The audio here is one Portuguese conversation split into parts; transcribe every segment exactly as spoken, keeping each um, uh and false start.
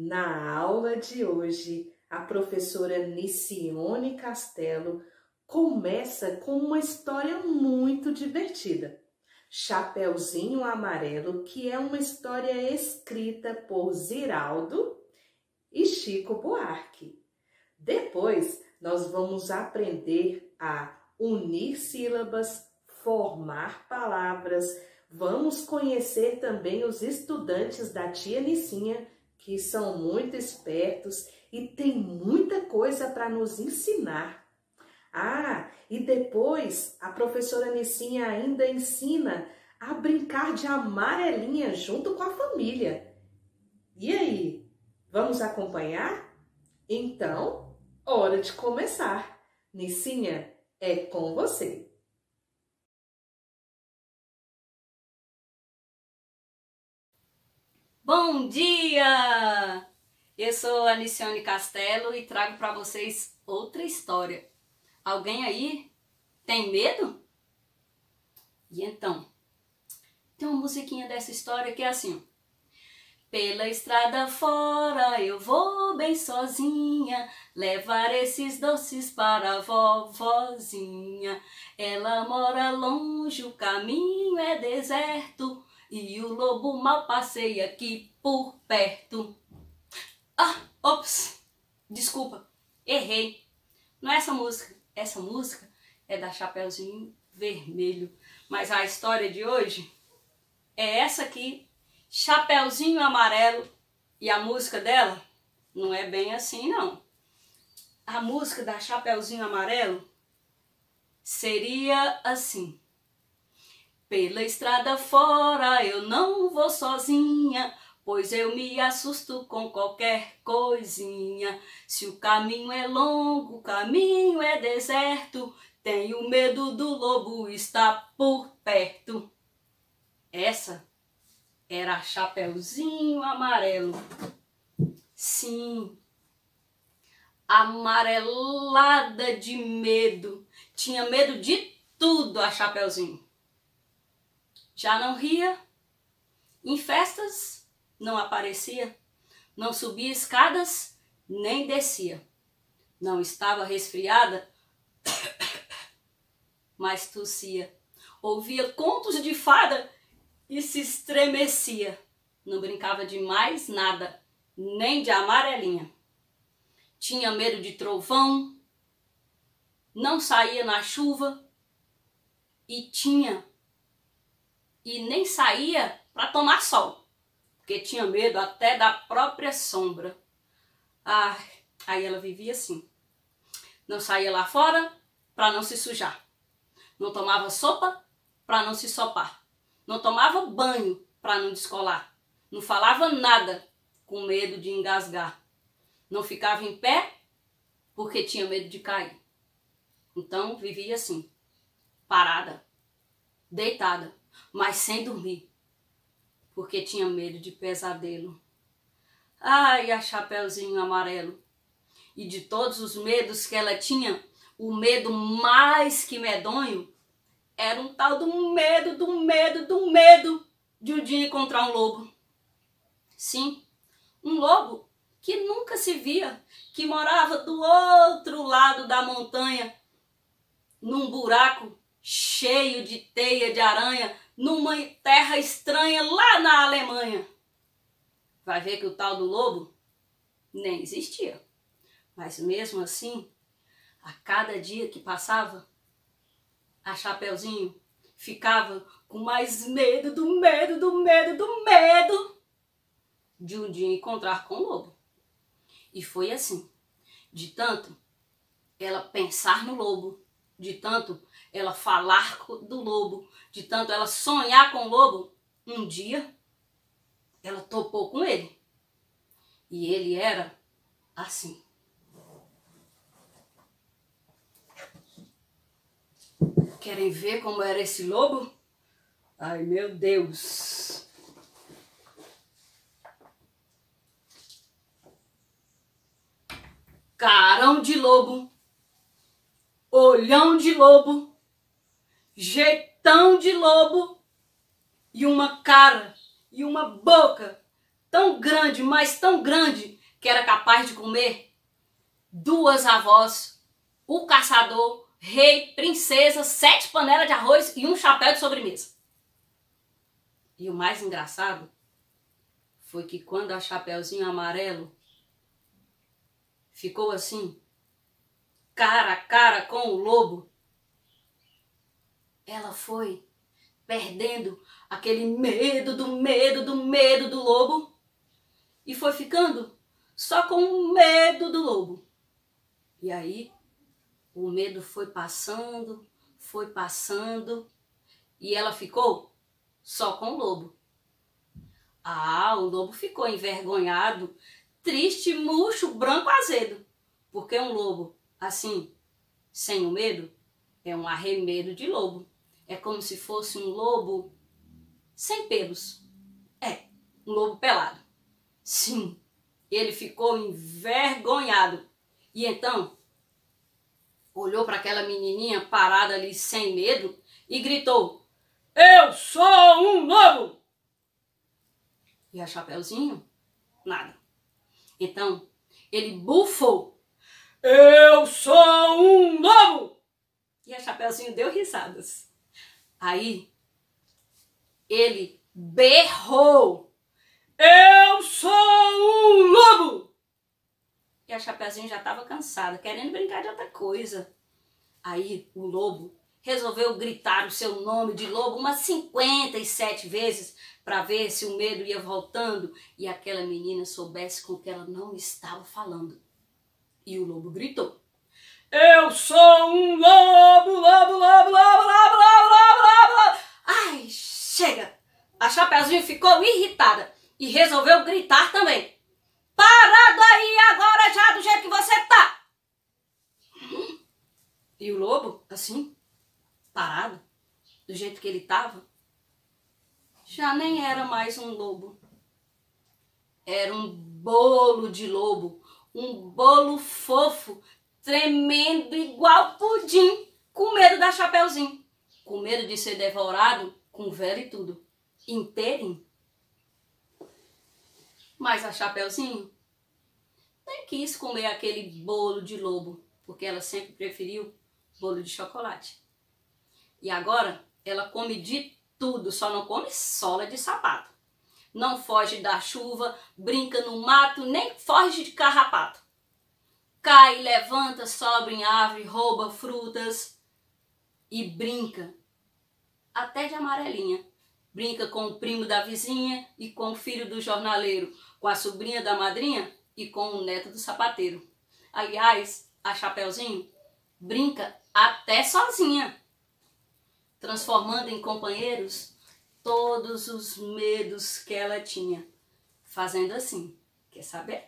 Na aula de hoje, a professora Nicione Castelo começa com uma história muito divertida. Chapeuzinho Amarelo, que é uma história escrita por Ziraldo e Chico Buarque. Depois, nós vamos aprender a unir sílabas, formar palavras. Vamos conhecer também os estudantes da tia Nicinha, que são muito espertos e tem muita coisa para nos ensinar. Ah, e depois a professora Nicinha ainda ensina a brincar de amarelinha junto com a família. E aí, vamos acompanhar? Então, hora de começar. Nicinha, é com você. Bom dia! Eu sou a Nicione Castelo e trago para vocês outra história. Alguém aí tem medo? E então, tem uma musiquinha dessa história que é assim: pela estrada fora eu vou bem sozinha, levar esses doces para a vovozinha. Ela mora longe, o caminho é deserto, e o lobo mal passeia aqui por perto. Ah, ops, desculpa, errei. Não é essa música, essa música é da Chapeuzinho Vermelho. Mas a história de hoje é essa aqui, Chapeuzinho Amarelo. E a música dela não é bem assim, não. A música da Chapeuzinho Amarelo seria assim: pela estrada fora eu não vou sozinha, pois eu me assusto com qualquer coisinha. Se o caminho é longo, o caminho é deserto, tenho medo do lobo estar por perto. Essa era a Chapeuzinho Amarelo. Sim, amarelada de medo. Tinha medo de tudo a Chapeuzinho. Já não ria, em festas não aparecia, não subia escadas, nem descia. Não estava resfriada, mas tossia. Ouvia contos de fada e se estremecia. Não brincava de mais nada, nem de amarelinha. Tinha medo de trovão, não saía na chuva e tinha e nem saía para tomar sol, porque tinha medo até da própria sombra. Ah, aí ela vivia assim. Não saía lá fora para não se sujar. Não tomava sopa para não se sopar. Não tomava banho para não descolar. Não falava nada com medo de engasgar. Não ficava em pé porque tinha medo de cair. Então vivia assim, parada, deitada, mas sem dormir, porque tinha medo de pesadelo. Ai, a Chapeuzinho Amarelo. E de todos os medos que ela tinha, o medo mais que medonho era um tal do medo, do medo, do medo de um dia encontrar um lobo. Sim, um lobo que nunca se via, que morava do outro lado da montanha, num buraco cheio de teia de aranha, numa terra estranha lá na Alemanha. Vai ver que o tal do lobo nem existia. Mas mesmo assim, a cada dia que passava, a Chapeuzinho ficava com mais medo, do medo, do medo, do medo de um dia encontrar com o lobo. E foi assim, de tanto ela pensar no lobo, de tanto ela falar do lobo, de tanto ela sonhar com o lobo, um dia ela topou com ele. E ele era assim. Querem ver como era esse lobo? Ai, meu Deus! Carão de lobo, olhão de lobo, jeitão de lobo e uma cara e uma boca tão grande, mas tão grande, que era capaz de comer duas avós, o caçador, rei, princesa, sete panelas de arroz e um chapéu de sobremesa. E o mais engraçado foi que quando a Chapeuzinho Amarelo ficou assim, cara a cara com o lobo, ela foi perdendo aquele medo do medo do medo do lobo e foi ficando só com o medo do lobo. E aí o medo foi passando, foi passando e ela ficou só com o lobo. Ah, o lobo ficou envergonhado, triste, murcho, branco, azedo. Porque um lobo assim, sem o medo, é um arremedo de lobo. É como se fosse um lobo sem pelos. É, um lobo pelado. Sim, ele ficou envergonhado. E então, olhou para aquela menininha parada ali sem medo e gritou: "Eu sou um lobo!" E a Chapeuzinho? Nada. Então, ele bufou: "Eu sou um lobo!" E a Chapeuzinho deu risadas. Aí, ele berrou: "Eu sou um lobo!" E a Chapeuzinho já estava cansada, querendo brincar de outra coisa. Aí, o lobo resolveu gritar o seu nome de lobo umas cinquenta e sete vezes para ver se o medo ia voltando e aquela menina soubesse com que ela não estava falando. E o lobo gritou: "Eu sou um lobo, lobo, lobo, lobo, lobo, lobo, lobo, lobo, lobo!" Ai, chega! A Chapeuzinho ficou irritada e resolveu gritar também: "Parado aí agora já do jeito que você tá!" E o lobo, assim, parado, do jeito que ele estava, já nem era mais um lobo. Era um bolo de lobo, um bolo fofo, tremendo igual pudim, com medo da Chapeuzinho, com medo de ser devorado com vela e tudo, inteirinho. Mas a Chapeuzinho nem quis comer aquele bolo de lobo, porque ela sempre preferiu bolo de chocolate. E agora ela come de tudo, só não come sola de sapato. Não foge da chuva, brinca no mato, nem foge de carrapato. Cai, levanta, sobe em árvore, rouba frutas e brinca até de amarelinha. Brinca com o primo da vizinha e com o filho do jornaleiro, com a sobrinha da madrinha e com o neto do sapateiro. Aliás, a Chapeuzinho brinca até sozinha, transformando em companheiros todos os medos que ela tinha, fazendo assim, quer saber?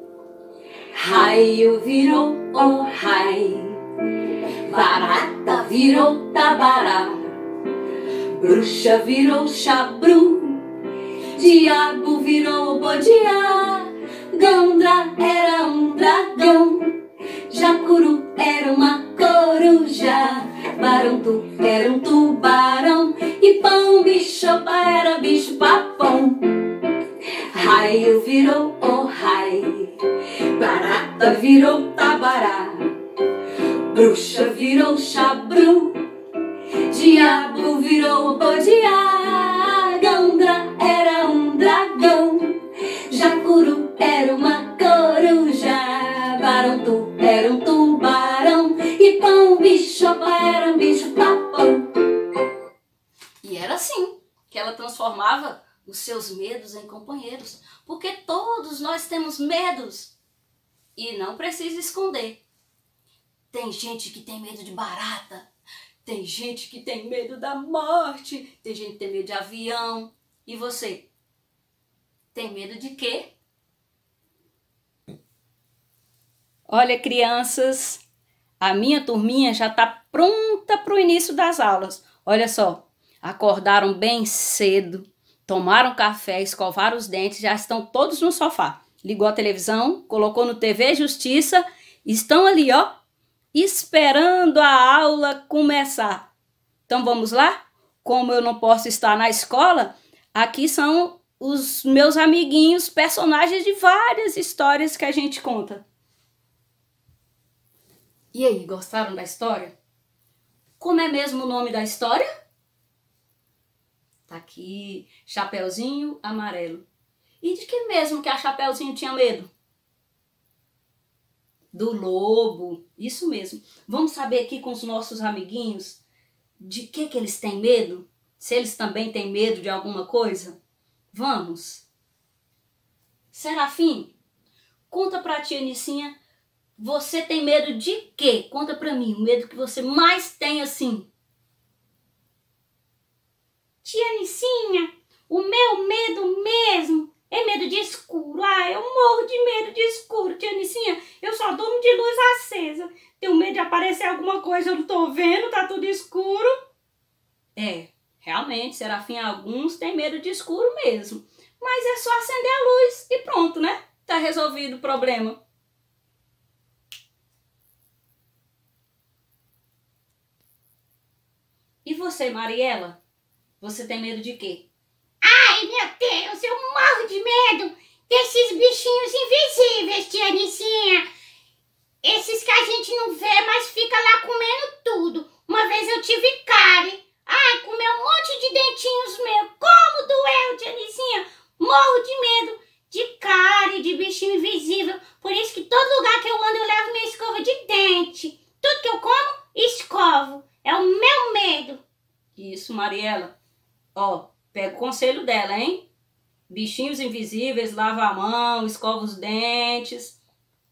Raio virou, oh rai, barata virou tabará, bruxa virou chabru, diabo virou bodiá, Gandra era um dragão, Jacuru era uma coruja, Barantu era um tubarão e Pão Bichopa era bicho papão. Raio virou, oh rai, barata virou tabará, bruxa virou chabru, diabo virou bodiá, Gandra era um dragão, Jacuru era uma coruja, Barantu era um tubarão e Pão Bichopa era um bicho papão. E era assim que ela transformava os seus medos em companheiros, porque todos nós temos medos e não precisa esconder. Tem gente que tem medo de barata, tem gente que tem medo da morte, tem gente que tem medo de avião. E você? Tem medo de quê? Olha, crianças, a minha turminha já está pronta para o início das aulas. Olha só, acordaram bem cedo, tomaram café, escovaram os dentes, já estão todos no sofá. Ligou a televisão, colocou no T V Justiça, estão ali, ó, esperando a aula começar. Então vamos lá? Como eu não posso estar na escola, aqui são os meus amiguinhos, personagens de várias histórias que a gente conta. E aí, gostaram da história? Como é mesmo o nome da história? Tá aqui, Chapeuzinho Amarelo. E de que mesmo que a Chapeuzinho tinha medo? Do lobo, isso mesmo. Vamos saber aqui com os nossos amiguinhos de que que eles têm medo? Se eles também têm medo de alguma coisa? Vamos. Serafim, conta pra tia Nicinha, você tem medo de quê? Conta pra mim, o medo que você mais tem assim. Tia Nicinha, o meu medo mesmo é medo de escuro. Ah, eu morro de medo de escuro, tia Nicinha. Eu só durmo de luz acesa. Tenho medo de aparecer alguma coisa, eu não tô vendo, tá tudo escuro. É, realmente, Serafim, alguns têm medo de escuro mesmo. Mas é só acender a luz e pronto, né? Tá resolvido o problema. E você, Mariela? Você tem medo de quê? Ai, meu Deus, eu morro de medo desses bichinhos invisíveis, tia Nicinha. Esses que a gente não vê, mas fica lá comendo tudo. Uma vez eu tive cárie. Ai, comeu um monte de dentinhos meus. Como doeu, tia Nicinha. Morro de medo de cárie, de bichinho invisível. Por isso que todo lugar que eu ando eu levo minha escova de dente. Tudo que eu como, escovo. É o meu medo. Isso, Mariela. Ó, pega o conselho dela, hein? Bichinhos invisíveis, lava a mão, escova os dentes.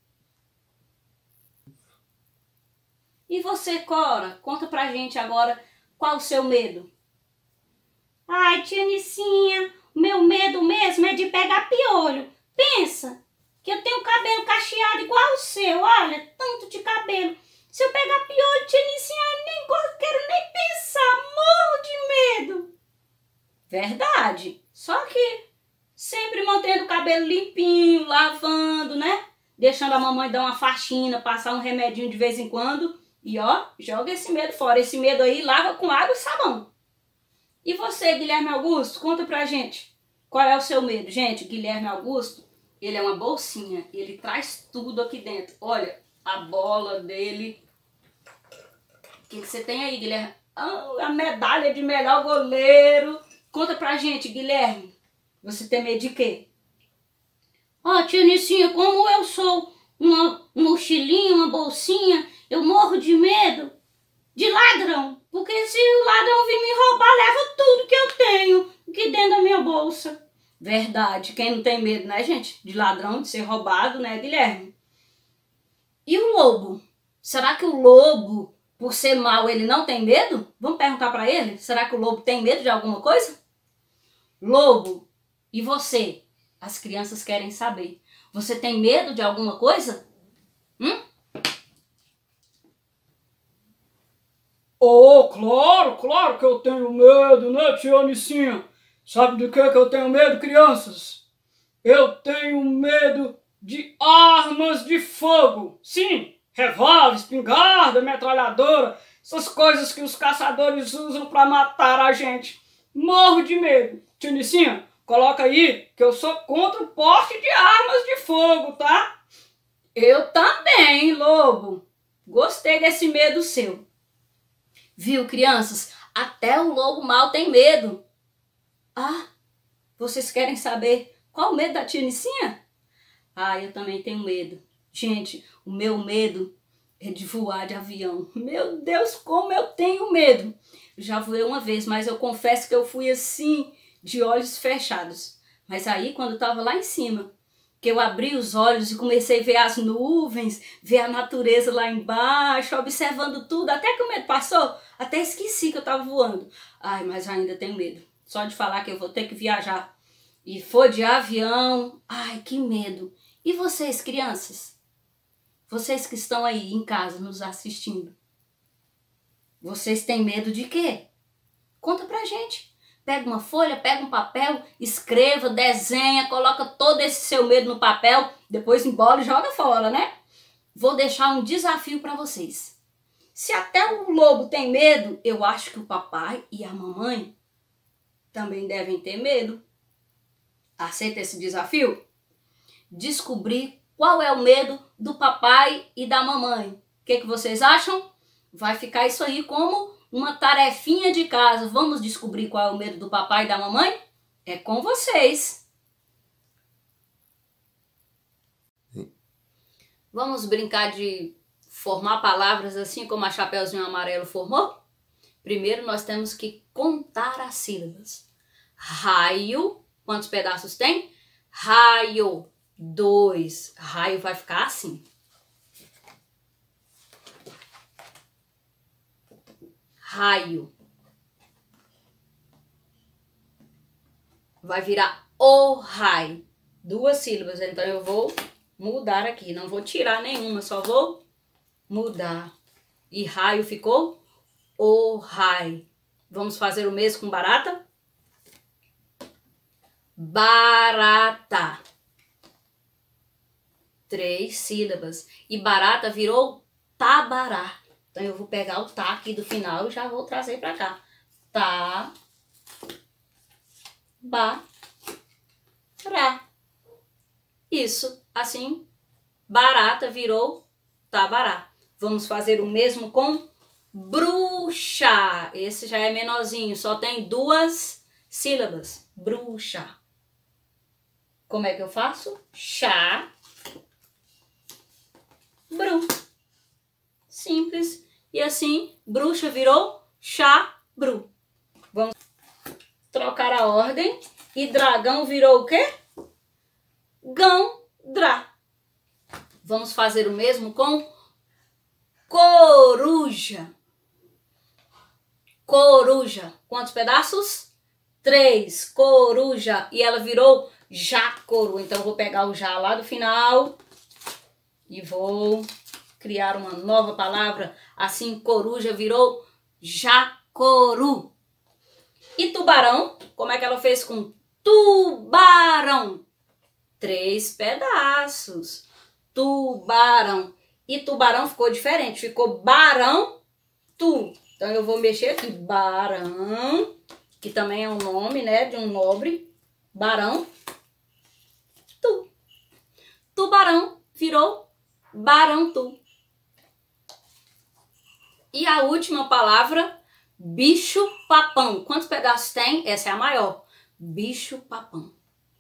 E você, Cora? Conta pra gente agora qual o seu medo. Ai, tia Nicinha, meu medo mesmo é de pegar piolho. Pensa que eu tenho cabelo cacheado igual o seu, olha, tanto de cabelo. Se eu pegar piolho, tia Nicinha, eu nem gosto, quero nem pensar, morro de medo. Verdade. Só que sempre mantendo o cabelo limpinho, lavando, né? Deixando a mamãe dar uma faxina, passar um remedinho de vez em quando. E ó, joga esse medo fora. Esse medo aí lava com água e sabão. E você, Guilherme Augusto, conta pra gente. Qual é o seu medo? Gente, Guilherme Augusto, ele é uma bolsinha. Ele traz tudo aqui dentro. Olha, a bola dele. O que, que você tem aí, Guilherme? Ah, a medalha de melhor goleiro. Conta pra gente, Guilherme. Você tem medo de quê? Ó, oh, tia Nicinha, como eu sou uma mochilinha, uma bolsinha, eu morro de medo de ladrão. Porque se o ladrão vir me roubar, leva tudo que eu tenho aqui dentro da minha bolsa. Verdade. Quem não tem medo, né, gente? De ladrão, de ser roubado, né, Guilherme? E o lobo? Será que o lobo, por ser mau, ele não tem medo? Vamos perguntar pra ele? Será que o lobo tem medo de alguma coisa? Lobo, e você? As crianças querem saber. Você tem medo de alguma coisa? Hum? Oh, claro, claro que eu tenho medo, né, tia Nicinha? Sabe de que que eu tenho medo, crianças? Eu tenho medo de armas de fogo. Sim, revólver, espingarda, metralhadora, essas coisas que os caçadores usam para matar a gente. Morro de medo. Tia Nicinha, coloca aí que eu sou contra o porte de armas de fogo, tá? Eu também, lobo. Gostei desse medo seu. Viu, crianças? Até o lobo mau tem medo. Ah, vocês querem saber qual o medo da tia Nicinha? Ah, eu também tenho medo. Gente, o meu medo é de voar de avião. Meu Deus, como eu tenho medo. Eu já voei uma vez, mas eu confesso que eu fui assim, de olhos fechados. Mas aí, quando eu tava lá em cima, que eu abri os olhos e comecei a ver as nuvens, ver a natureza lá embaixo, observando tudo, até que o medo passou, até esqueci que eu tava voando. Ai, mas eu ainda tenho medo. Só de falar que eu vou ter que viajar e for de avião, ai, que medo. E vocês, crianças? Vocês que estão aí em casa nos assistindo, vocês têm medo de quê? Conta pra gente. Pega uma folha, pega um papel, escreva, desenha, coloca todo esse seu medo no papel, depois embola e joga fora, né? Vou deixar um desafio para vocês. Se até o lobo tem medo, eu acho que o papai e a mamãe também devem ter medo. Aceita esse desafio? Descobrir qual é o medo do papai e da mamãe. O que, que vocês acham? Vai ficar isso aí como uma tarefinha de casa. Vamos descobrir qual é o medo do papai e da mamãe? É com vocês. Vamos brincar de formar palavras assim como a Chapeuzinho Amarelo formou? Primeiro nós temos que contar as sílabas. Raio, quantos pedaços tem? Raio, dois. Raio vai ficar assim. Raio. Vai virar o raio. Duas sílabas, então eu vou mudar aqui. Não vou tirar nenhuma, só vou mudar. E raio ficou o raio. Vamos fazer o mesmo com barata? Barata. Três sílabas. E barata virou tabará. Então eu vou pegar o tá aqui do final e já vou trazer para cá. Tá. Ba. Ra. Isso. Assim, barata virou tabará. Vamos fazer o mesmo com bruxa. Esse já é menorzinho, só tem duas sílabas. Bruxa. Como é que eu faço? Chá. Bru. Simples. E assim, bruxa virou chá, bru. Vamos trocar a ordem. E dragão virou o quê? Gão, drá. Vamos fazer o mesmo com coruja. Coruja. Quantos pedaços? Três. Coruja. E ela virou jacoru. Então eu vou pegar o já lá do final e vou criar uma nova palavra. Assim, coruja virou jacoru. E tubarão? Como é que ela fez com tubarão? Três pedaços. Tubarão. E tubarão ficou diferente. Ficou barão, tu. Então eu vou mexer aqui. Barão, que também é um nome, né, de um nobre. Barão, tu. Tubarão virou barão, tu. E a última palavra, bicho-papão. Quantos pedaços tem? Essa é a maior. Bicho-papão.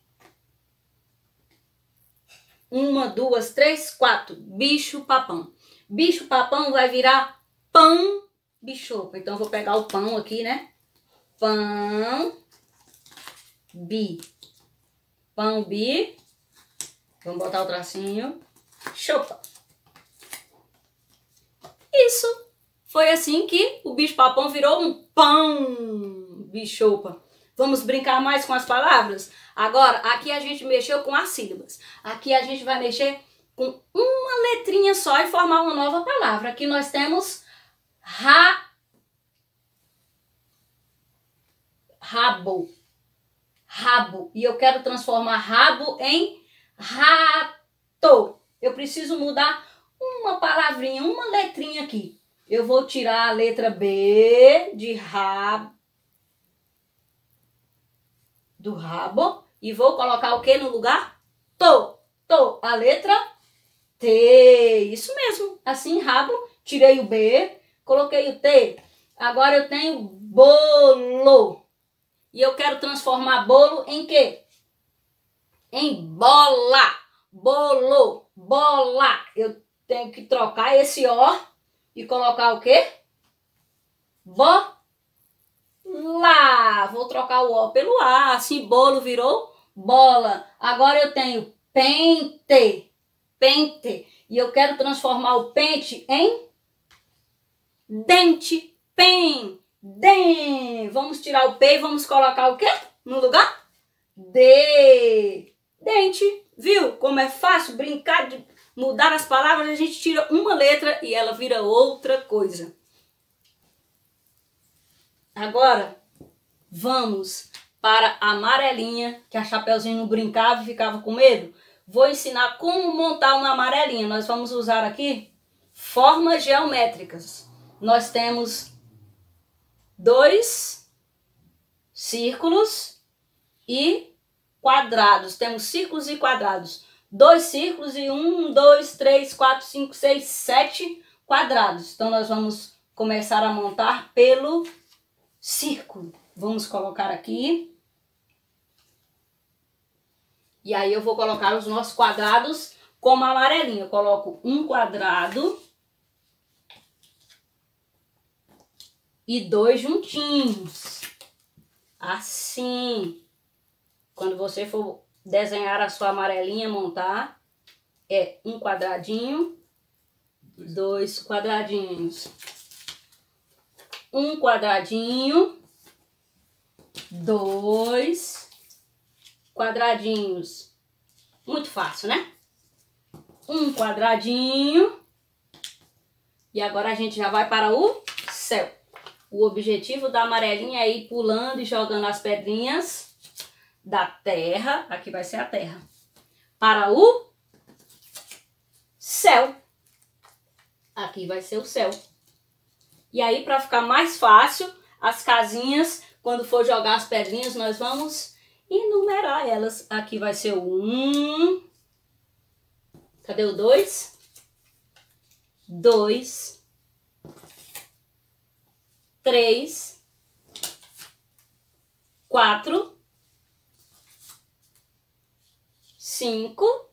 Uma, duas, três, quatro. Bicho-papão. Bicho-papão vai virar pão bichopa. Então eu vou pegar o pão aqui, né? Pão bi. Pão bi. Vamos botar o tracinho. Chopa. Isso. Foi assim que o bicho-papão virou um pão bichopa. Vamos brincar mais com as palavras? Agora, aqui a gente mexeu com as sílabas. Aqui a gente vai mexer com uma letrinha só e formar uma nova palavra. Aqui nós temos ra, rabo. Rabo. E eu quero transformar rabo em rato. Eu preciso mudar uma palavrinha, uma letrinha aqui. Eu vou tirar a letra B de rabo. Do rabo. E vou colocar o que no lugar? To. To. A letra T. Isso mesmo. Assim, rabo. Tirei o B. Coloquei o T. Agora eu tenho bolo. E eu quero transformar bolo em quê? Em bola. Bolo. Bola. Eu tenho que trocar esse O e colocar o quê? Bo. Lá, vou trocar o O pelo A, assim bolo virou bola. Agora eu tenho pente, pente, e eu quero transformar o pente em dente, pen, den. Vamos tirar o P e vamos colocar o quê no lugar? D, dente. Viu como é fácil brincar de mudar as palavras? A gente tira uma letra e ela vira outra coisa. Agora, vamos para a amarelinha, que a Chapeuzinho não brincava e ficava com medo. Vou ensinar como montar uma amarelinha. Nós vamos usar aqui formas geométricas. Nós temos dois círculos e quadrados. Temos círculos e quadrados. Dois círculos e um, dois, três, quatro, cinco, seis, sete quadrados. Então, nós vamos começar a montar pelo círculo. Vamos colocar aqui. E aí, eu vou colocar os nossos quadrados como amarelinho. Eu coloco um quadrado e dois juntinhos. Assim. Quando você for desenhar a sua amarelinha, montar, é um quadradinho, dois quadradinhos. Um quadradinho, dois quadradinhos. Muito fácil, né? Um quadradinho. E agora a gente já vai para o céu. O objetivo da amarelinha é ir pulando e jogando as pedrinhas da terra. Aqui vai ser a terra. Para o céu. Aqui vai ser o céu. E aí, para ficar mais fácil, as casinhas, quando for jogar as pedrinhas, nós vamos enumerar elas. Aqui vai ser o um. Cadê o dois? Dois. Três. Quatro. Cinco.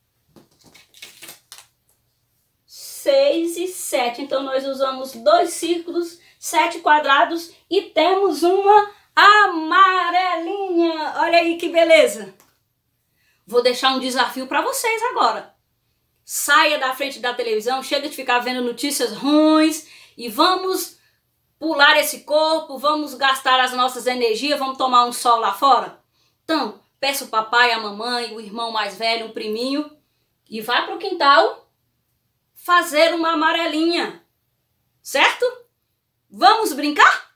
Seis e sete. Então, nós usamos dois círculos, sete quadrados e temos uma amarelinha. Olha aí que beleza. Vou deixar um desafio para vocês agora. Saia da frente da televisão, chega de ficar vendo notícias ruins e vamos pular esse corpo, vamos gastar as nossas energias, vamos tomar um sol lá fora. Então, peça o papai, a mamãe, o irmão mais velho, um priminho e vá para o quintal fazer uma amarelinha, certo? Vamos brincar?